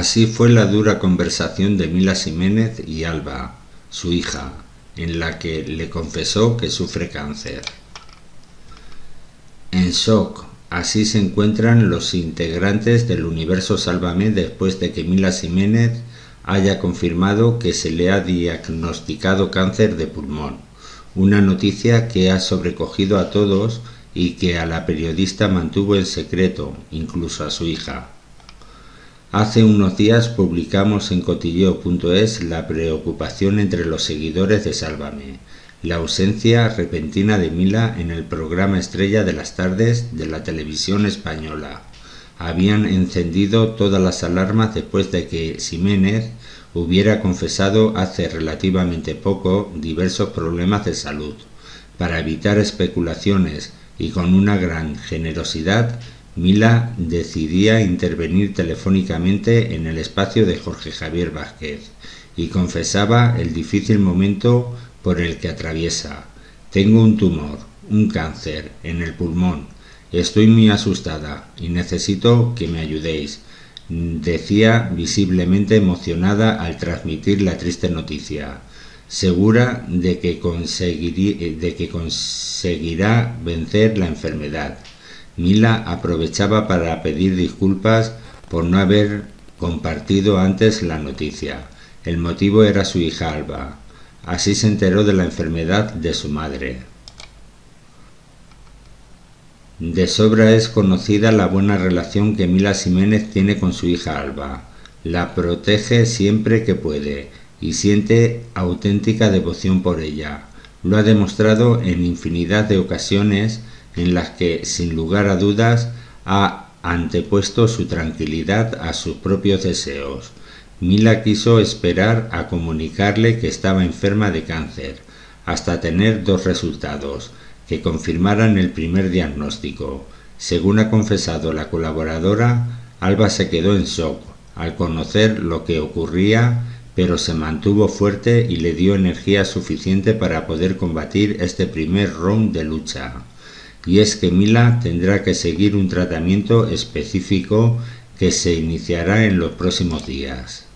Así fue la dura conversación de Mila Ximénez y Alba, su hija, en la que le confesó que sufre cáncer. En shock, así se encuentran los integrantes del universo Sálvame después de que Mila Ximénez haya confirmado que se le ha diagnosticado cáncer de pulmón, una noticia que ha sobrecogido a todos y que a la periodista mantuvo en secreto, incluso a su hija. Hace unos días publicamos en cotilleo.es la preocupación entre los seguidores de Sálvame, la ausencia repentina de Mila en el programa estrella de las tardes de la televisión española. Habían encendido todas las alarmas después de que Ximénez hubiera confesado hace relativamente poco diversos problemas de salud. Para evitar especulaciones y con una gran generosidad, Mila decidía intervenir telefónicamente en el espacio de Jorge Javier Vázquez y confesaba el difícil momento por el que atraviesa. Tengo un tumor, un cáncer, en el pulmón. Estoy muy asustada y necesito que me ayudéis, decía visiblemente emocionada al transmitir la triste noticia, segura de que conseguirá vencer la enfermedad. Mila aprovechaba para pedir disculpas por no haber compartido antes la noticia. El motivo era su hija Alba. Así se enteró de la enfermedad de su madre. De sobra es conocida la buena relación que Mila Ximénez tiene con su hija Alba. La protege siempre que puede y siente auténtica devoción por ella. Lo ha demostrado en infinidad de ocasiones en las que, sin lugar a dudas, ha antepuesto su tranquilidad a sus propios deseos. Mila quiso esperar a comunicarle que estaba enferma de cáncer, hasta tener dos resultados, que confirmaran el primer diagnóstico. Según ha confesado la colaboradora, Alba se quedó en shock al conocer lo que ocurría, pero se mantuvo fuerte y le dio energía suficiente para poder combatir este primer round de lucha. Y es que Mila tendrá que seguir un tratamiento específico que se iniciará en los próximos días.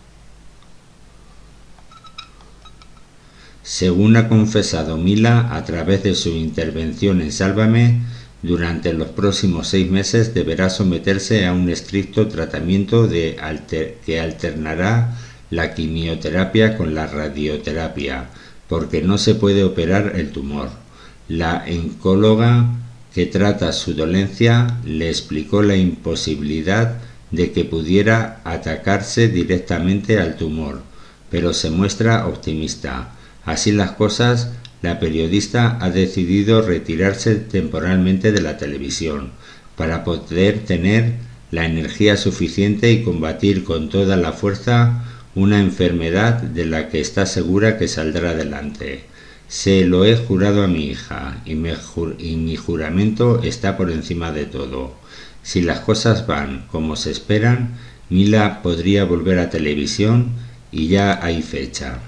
Según ha confesado Mila a través de su intervención en Sálvame, durante los próximos 6 meses deberá someterse a un estricto tratamiento que alternará la quimioterapia con la radioterapia, porque no se puede operar el tumor. La oncóloga que trata su dolencia le explicó la imposibilidad de que pudiera atacarse directamente al tumor, pero se muestra optimista. Así las cosas, la periodista ha decidido retirarse temporalmente de la televisión para poder tener la energía suficiente y combatir con toda la fuerza una enfermedad de la que está segura que saldrá adelante. Se lo he jurado a mi hija y mi juramento está por encima de todo. Si las cosas van como se esperan, Mila podría volver a televisión y ya hay fecha.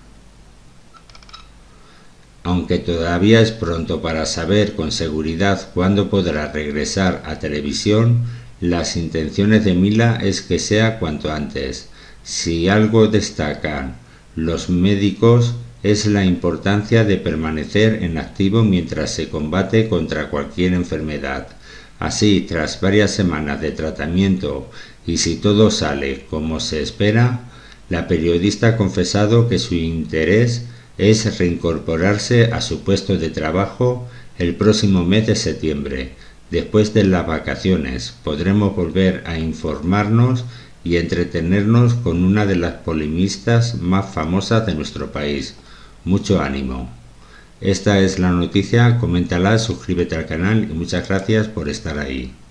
Aunque todavía es pronto para saber con seguridad cuándo podrá regresar a televisión, las intenciones de Mila es que sea cuanto antes. Si algo destacan los médicos es la importancia de permanecer en activo mientras se combate contra cualquier enfermedad. Así, tras varias semanas de tratamiento y si todo sale como se espera, la periodista ha confesado que su interés es reincorporarse a su puesto de trabajo el próximo mes de septiembre. Después de las vacaciones podremos volver a informarnos y entretenernos con una de las polemistas más famosas de nuestro país. Mucho ánimo. Esta es la noticia, coméntala, suscríbete al canal y muchas gracias por estar ahí.